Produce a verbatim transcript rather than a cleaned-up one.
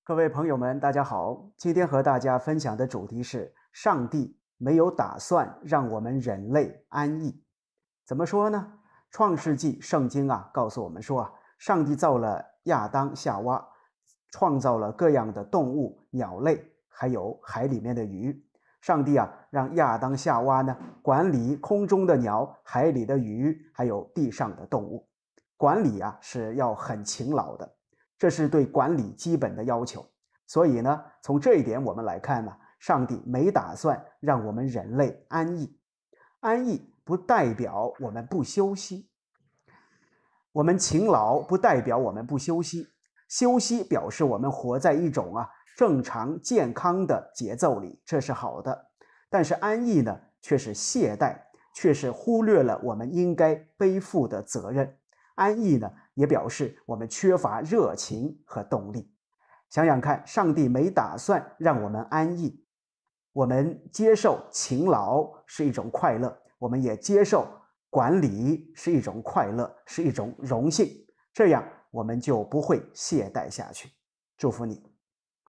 各位朋友们，大家好！今天和大家分享的主题是：上帝没有打算让我们人类安逸。怎么说呢？创世纪圣经啊，告诉我们说啊，上帝造了亚当、夏娃，创造了各样的动物、鸟类，还有海里面的鱼。上帝啊，让亚当、夏娃呢管理空中的鸟、海里的鱼，还有地上的动物。管理啊是要很勤劳的。这是对管理基本的要求，所以呢，从这一点我们来看呢，上帝没打算让我们人类安逸。安逸不代表我们不休息，我们勤劳不代表我们不休息，休息表示我们活在一种啊正常健康的节奏里，这是好的。但是安逸呢，却是懈怠，却是忽略了我们应该背负的责任。安逸呢，也表示我们缺乏热情和动力。想想看，上帝没打算让我们安逸，我们接受勤劳是一种快乐，我们也接受管理是一种快乐，是一种荣幸，这样我们就不会懈怠下去。祝福你。